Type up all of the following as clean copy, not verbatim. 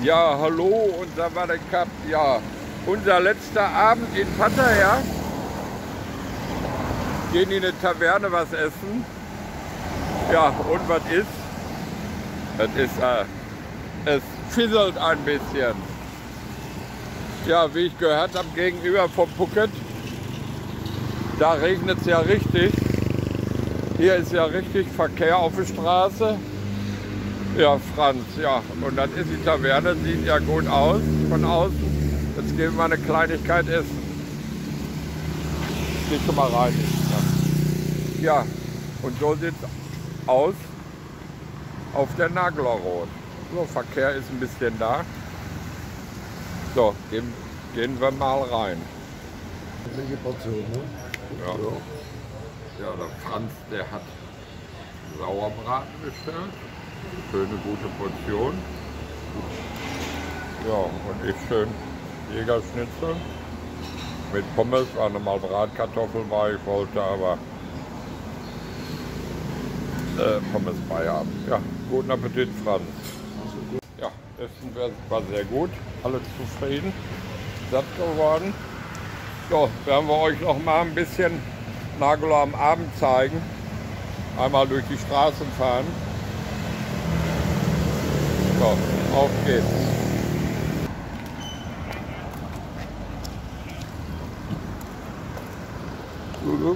Ja, hallo, unser Cup. Ja, unser letzter Abend in Pattaya. Gehen in eine Taverne was essen. Ja, und was ist? Es fisselt ein bisschen. Ja, wie ich gehört habe, gegenüber vom Phuket, da regnet es ja richtig. Hier ist ja richtig Verkehr auf der Straße. Ja, Franz, ja, und das ist die Taverne, sieht ja gut aus von außen. Jetzt gehen wir eine Kleinigkeit essen. Geh schon mal rein. Ja, und so sieht es aus auf der Nagler Road. So, Verkehr ist ein bisschen da. So, gehen wir mal rein. Welche Portion, ne? Ja. Ja, der Franz, der hat Sauerbraten bestellt. Schöne, gute Portion. Ja, und ich schön Jägerschnitzel mit Pommes, war nochmal Bratkartoffeln bei, ich wollte aber Pommes bei haben. Ja, guten Appetit, Franz. Ja, Essen war sehr gut, alle zufrieden, satt geworden. So, werden wir euch noch mal ein bisschen Nagula am Abend zeigen. Einmal durch die Straßen fahren. So, auf geht's. Gut.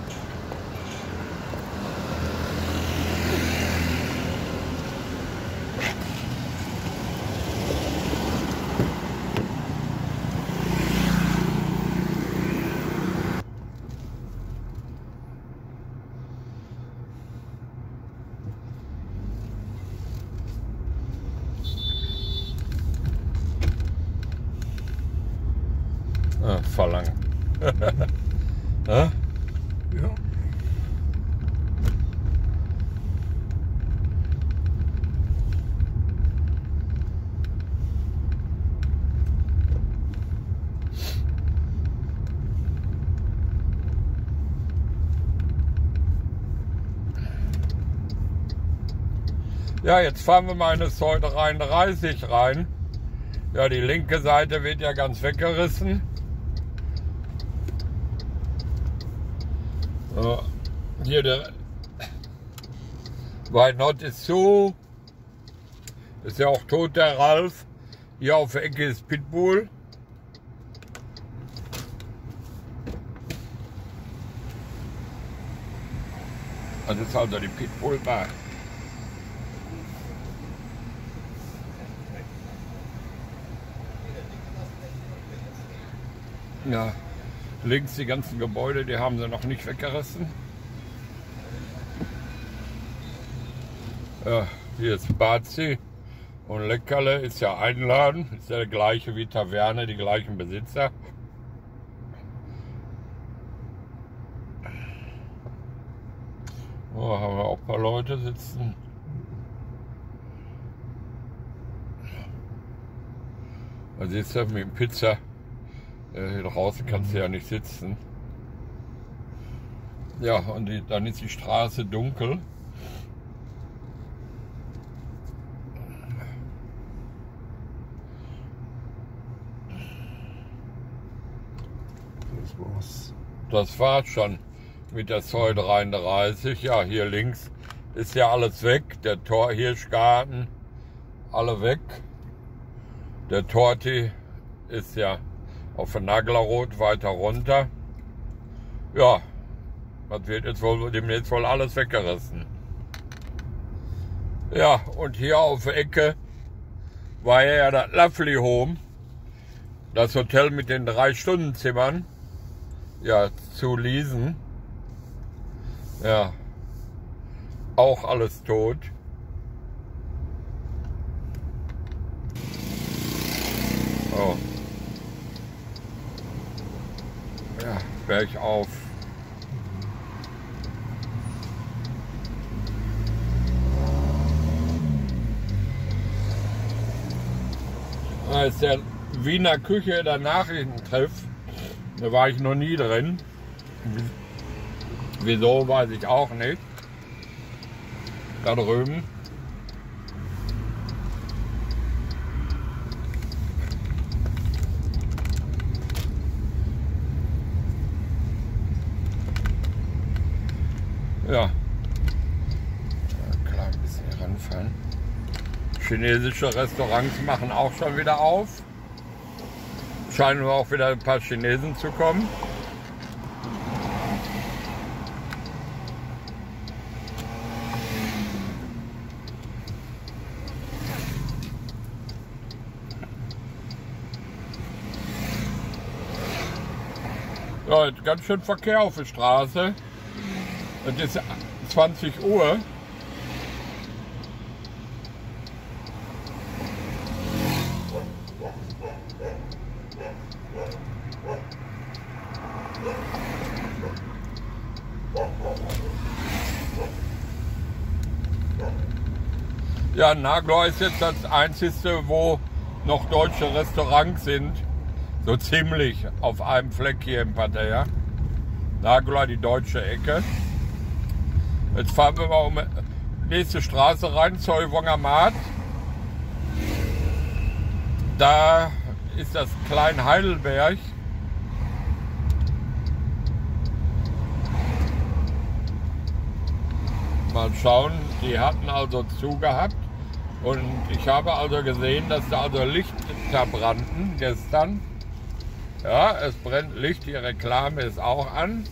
Verlangen. Ja? Ja. Ja, jetzt fahren wir mal in das Säule 31 rein. Ja, die linke Seite wird ja ganz weggerissen. Hier der Why Not ist zu. Ist ja auch tot, der Ralf. Hier auf der Ecke ist Pitbull. Das ist also die Pitbull Bar. Ja, links die ganzen Gebäude, die haben sie noch nicht weggerissen. Ja, hier ist Bazi und Leckerle ist ja Einladen, ist ja der gleiche wie Taverne, die gleichen Besitzer. Oh, haben wir auch ein paar Leute sitzen. Da siehst du mit dem Pizza. Hier draußen kannst du ja nicht sitzen. Ja, und dann ist die Straße dunkel. Das war's schon mit der Säule 33. Ja, hier links ist ja alles weg. Der Hirschgarten, alle weg. Der Torti ist ja auf der Nagler Road weiter runter. Ja, das wird jetzt wohl demnächst wohl alles weggerissen. Ja, und hier auf der Ecke war ja das Lovely Home, das Hotel mit den 3-Stunden-Zimmern, ja, zu leasen. Ja, auch alles tot. Oh. Ja, bergauf. Da ist der Wiener Küche, der Nachrichtentreff. Da war ich noch nie drin. Wieso, weiß ich auch nicht. Da drüben. Ja. Klar, ein bisschen hier ranfahren. Chinesische Restaurants machen auch schon wieder auf. Scheinen auch wieder ein paar Chinesen zu kommen. Ja, ganz schön Verkehr auf der Straße. Es ist 20 Uhr. Ja, Nagoya ist jetzt das einzige, wo noch deutsche Restaurants sind. So ziemlich auf einem Fleck hier im Parterre. Nagoya, die deutsche Ecke. Jetzt fahren wir mal um die nächste Straße rein, Zeuwonger Markt. Da ist das Klein Heidelberg. Mal schauen, die hatten also zu gehabt. Und ich habe also gesehen, dass da also Lichter brannten gestern. Ja, es brennt Licht, die Reklame ist auch an.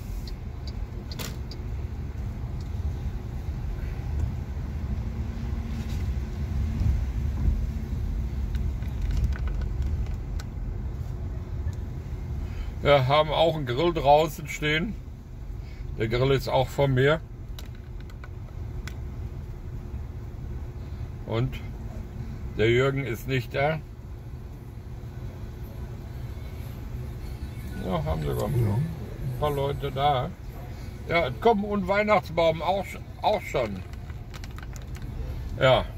Wir haben auch einen Grill draußen stehen. Der Grill ist auch von mir. Und der Jürgen ist nicht da. Ja, haben sogar ein paar Leute da. Ja, komm, und Weihnachtsbaum auch schon. Ja.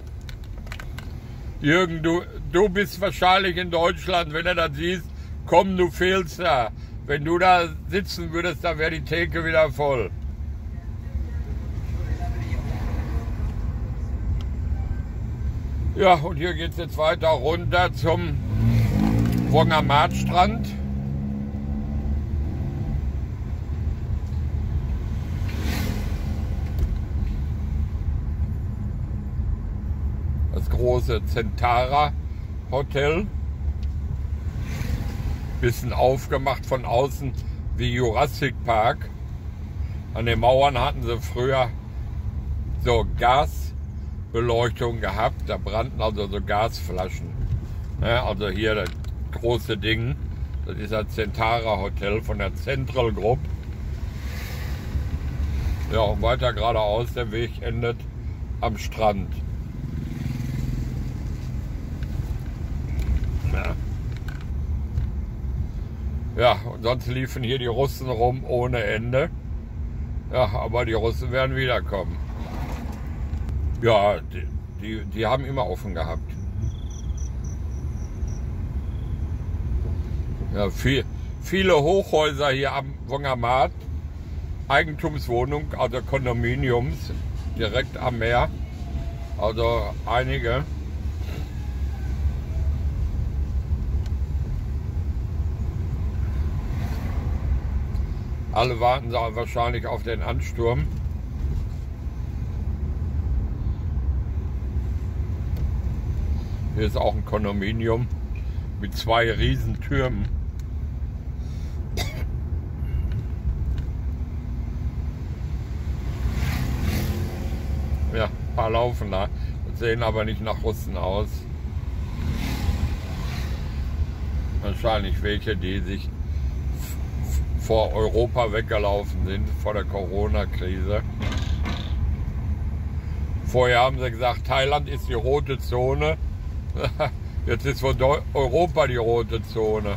Jürgen, du bist wahrscheinlich in Deutschland, wenn du das siehst, komm, du fehlst da. Wenn du da sitzen würdest, dann wäre die Theke wieder voll. Ja, und hier geht es jetzt weiter runter zum Wonger Marktstrand. Das große Centara Hotel. Bisschen aufgemacht von außen wie Jurassic Park. An den Mauern hatten sie früher so Gasbeleuchtung gehabt. Da brannten also so Gasflaschen. Ja, also hier das große Ding. Das ist das Centara Hotel von der Central Group. Ja, und weiter geradeaus, der Weg endet am Strand. Ja. Ja, und sonst liefen hier die Russen rum ohne Ende. Ja, aber die Russen werden wiederkommen. Ja, die haben immer offen gehabt. Ja, viele Hochhäuser hier am Wonger Markt. Eigentumswohnung, also Kondominiums, direkt am Meer. Also einige. Alle warten wahrscheinlich auf den Ansturm. Hier ist auch ein Kondominium mit 2 Riesentürmen. Ja, ein paar laufen da. Sehen aber nicht nach Russen aus. Wahrscheinlich welche, die sich vor Europa weggelaufen sind, vor der Corona-Krise. Vorher haben sie gesagt, Thailand ist die rote Zone. Jetzt ist von Europa die rote Zone.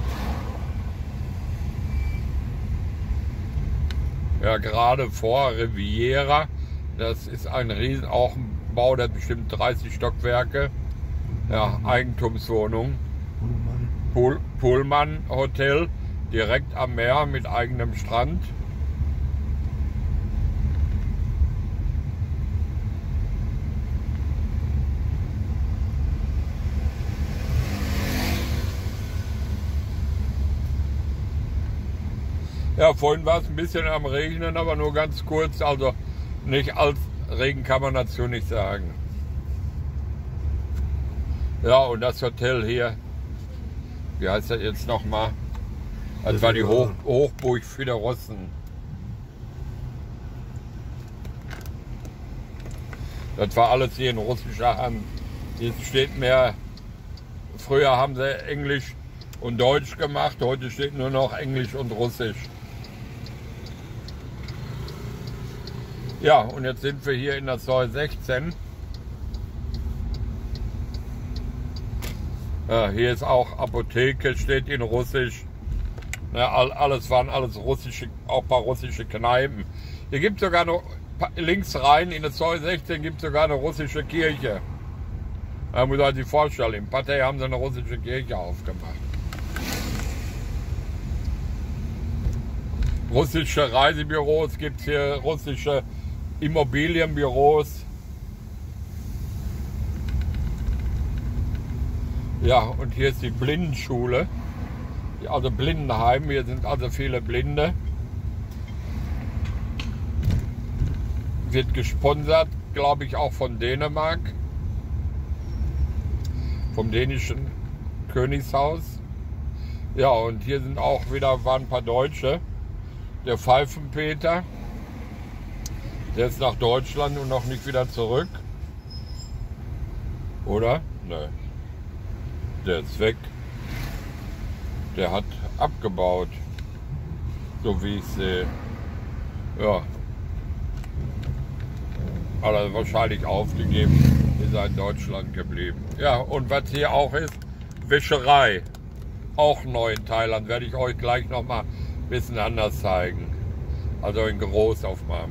Ja, gerade vor Riviera, das ist ein riesen, auch ein Bau, der hat bestimmt 30 Stockwerke. Ja, Eigentumswohnung. Pullman Hotel. Direkt am Meer mit eigenem Strand. Ja, vorhin war es ein bisschen am Regnen, aber nur ganz kurz, also nicht als Regen kann man dazu nicht sagen. Ja, und das Hotel hier, wie heißt das jetzt nochmal? Das war die Hochburg für die Russen. Das war alles hier in russischer Hand. Jetzt steht mehr, früher haben sie Englisch und Deutsch gemacht, heute steht nur noch Englisch und Russisch. Ja, und jetzt sind wir hier in der Zoll 16. Ja, hier ist auch Apotheke, steht in Russisch. Ja, alles waren alles russische, auch ein paar russische Kneipen. Hier gibt es sogar noch, links rein in der Zoll 16 gibt es sogar eine russische Kirche. Da muss man sich vorstellen, im Partei haben sie eine russische Kirche aufgemacht. Russische Reisebüros gibt es hier, russische Immobilienbüros. Ja, und hier ist die Blindenschule, also Blindenheim. Hier sind also viele Blinde. Wird gesponsert, glaube ich, auch von Dänemark, vom dänischen Königshaus. Ja, und hier sind auch wieder, waren ein paar Deutsche. Der Pfeifenpeter, der ist nach Deutschland und noch nicht wieder zurück. Oder? Nö. Der ist weg. Der hat abgebaut, so wie ich sehe. Ja. Hat er wahrscheinlich aufgegeben, ist er in Deutschland geblieben. Ja, und was hier auch ist, Wäscherei. Auch neu in Thailand, werde ich euch gleich nochmal ein bisschen anders zeigen. Also in Großaufnahmen.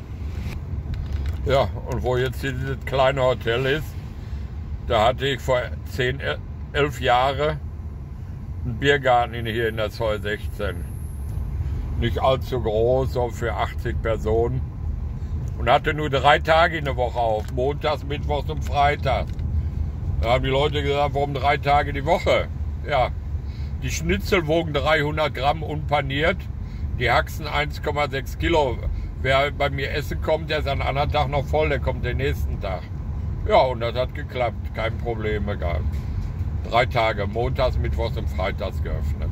Ja, und wo jetzt dieses kleine Hotel ist, da hatte ich vor 10, 11 Jahren einen Biergarten hier in der Zoll 16. Nicht allzu groß, so für 80 Personen. Und hatte nur 3 Tage in der Woche auf, montags, mittwochs und freitags. Da haben die Leute gesagt, warum 3 Tage die Woche? Ja, die Schnitzel wogen 300 Gramm unpaniert, die Haxen 1,6 Kilo. Wer bei mir essen kommt, der ist an einem anderen Tag noch voll, der kommt den nächsten Tag. Ja, und das hat geklappt, kein Problem gehabt. 3 Tage, montags, mittwochs und freitags geöffnet.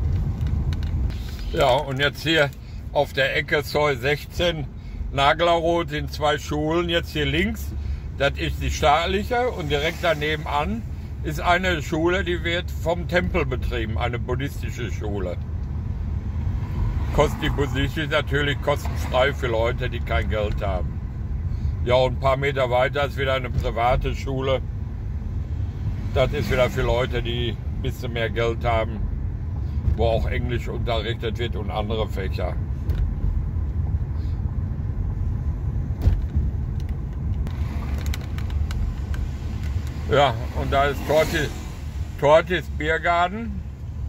Ja, und jetzt hier auf der Ecke Zoll 16, Naglerroth sind 2 Schulen. Jetzt hier links, das ist die staatliche, und direkt daneben an ist eine Schule, die wird vom Tempel betrieben, eine buddhistische Schule. Die Musik ist natürlich kostenfrei für Leute, die kein Geld haben. Ja, und ein paar Meter weiter ist wieder eine private Schule. Das ist wieder für Leute, die ein bisschen mehr Geld haben, wo auch Englisch unterrichtet wird und andere Fächer. Ja, und da ist Tortis Biergarten.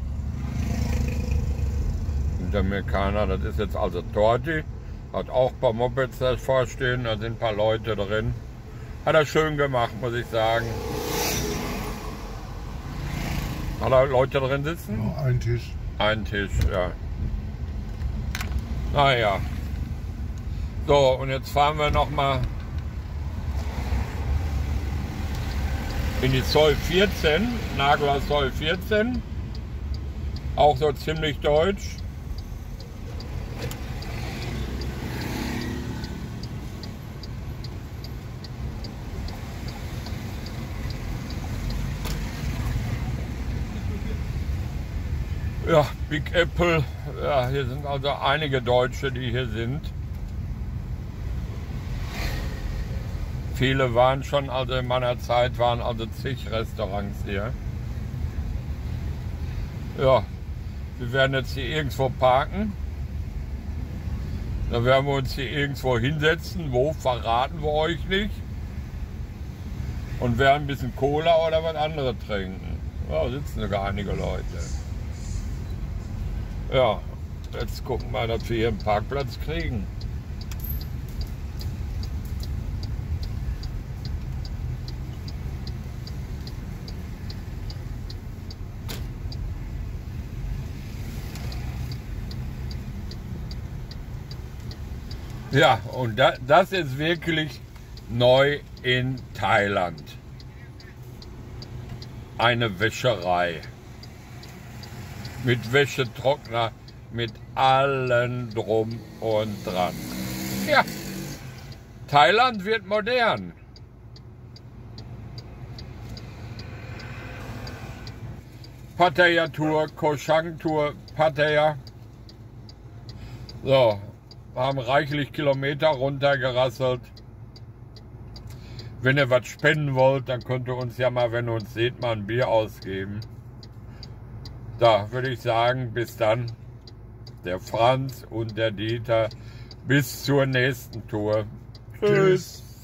Hinter mir keiner, das ist jetzt also Torti. Hat auch ein paar Mopeds davor stehen, da sind ein paar Leute drin. Hat er schön gemacht, muss ich sagen. Hat er Leute drin sitzen? Ja, ein Tisch. Ein Tisch, ja. Naja. So, und jetzt fahren wir nochmal in die Zoll 14, Nagler Zoll 14. Auch so ziemlich deutsch. Ja, Big Apple, ja, hier sind also einige Deutsche, die hier sind. Viele waren schon, also in meiner Zeit waren also zig Restaurants hier. Ja, wir werden jetzt hier irgendwo parken. Dann werden wir uns hier irgendwo hinsetzen. Wo, verraten wir euch nicht. Und werden ein bisschen Cola oder was anderes trinken. Ja, sitzen sogar einige Leute. Ja, jetzt gucken wir, dass wir hier einen Parkplatz kriegen. Ja, und das ist wirklich neu in Thailand. Eine Wäscherei. Mit Wäschetrockner, mit allem drum und dran. Ja, Thailand wird modern. Pattaya-Tour, Koh Chang-Tour, Pattaya. So, haben reichlich Kilometer runtergerasselt. Wenn ihr was spenden wollt, dann könnt ihr uns ja mal, wenn ihr uns seht, mal ein Bier ausgeben. Da würde ich sagen, bis dann, der Franz und der Dieter. Bis zur nächsten Tour. Tschüss.